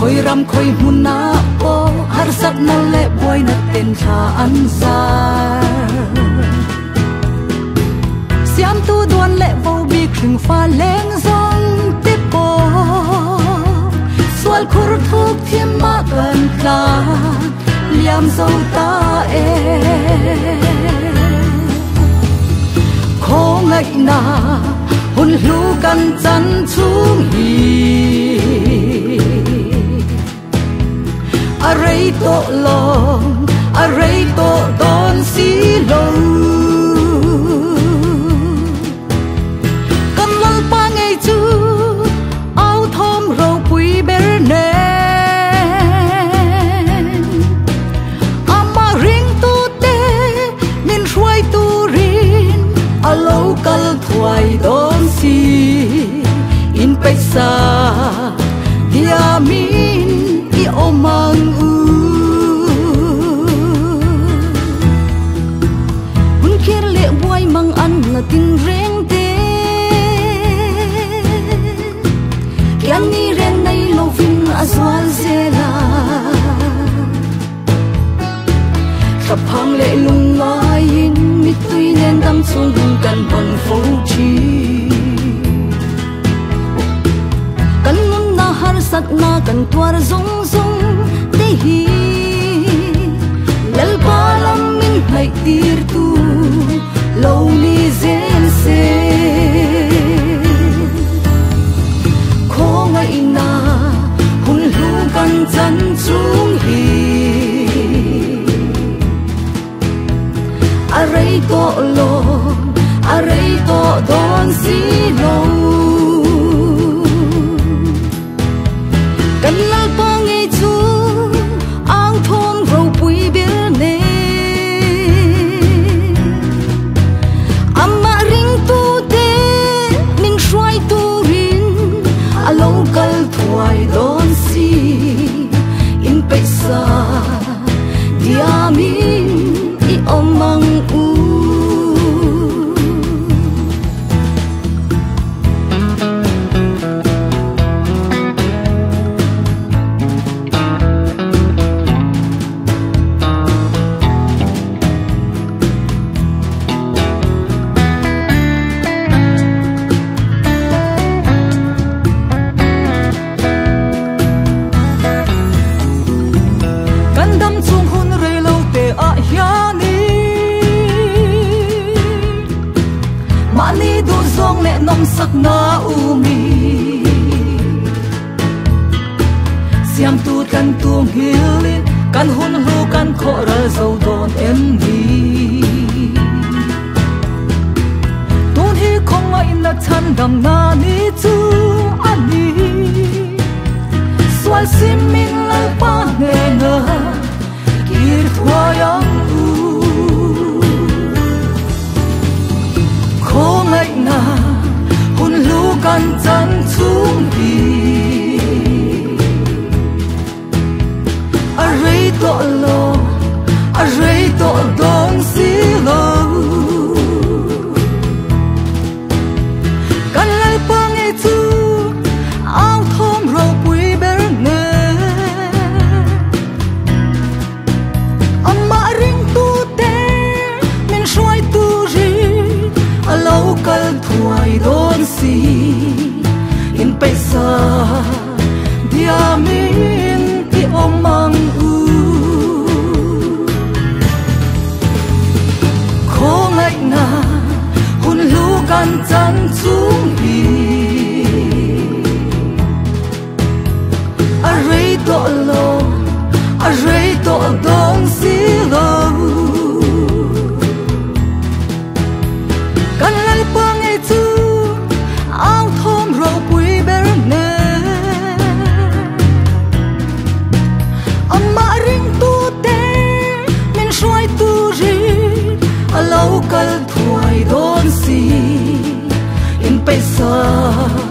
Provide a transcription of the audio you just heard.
khoi ram khoi huna po har sat na le boy na ten tha an zar siam tu duan le vo bi khring fa leng zong te po swal khur thuk thiam ma kan tla liam zo ta e kho ngai na hun lu kan chan chung hi array to long array to don si lo kan lal pa ngai chu au thom ro pui ber ne ama ring tu te min ruai tu rin alo kal thuai don si in paisa dia min i omang u hun kher le boy mang an na ting reng te kian ni ren nei lo vin azwal zela khapang le lung mai in mi tui nen dam chung kan bon fo chi kan nun na har sat na kan twar zong zong te hi lal pa lam min hai tir tu lo ni zen se kho ngai na hun lu kan chan chung hi array to lo array to don si lo kan lal pa ngai chu ang thong ro pui bil ne amma ring tu te min shwai tu rin alo kal thuai don si in paisa dia min i omang u sak na umi siam tu kan tung hili kan hun lu kan kho ra zo don em ni tun hi khong ma in la chan dam na ni chu ani swal sim min la pa ne na kir thwa yang u khong ngai na hun lu kan chan chung hi array to lo array to dong si lo kan lai pa ngai chu ao thom ro pui ber ne amma ring tu te min shwai tu ri alo kal thuai don si in paisa dia min i omang u kho ngai na hun lu kan chan chung hi array to lo array to dong si lo kan lai pa ngai chu ao thom ro pui ber ne amma ring tu te min shwai tu ri alo kal thuai don si in paisa